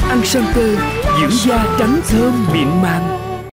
Ăn Sơn Tơ dưỡng da trắng thơm mịn màng.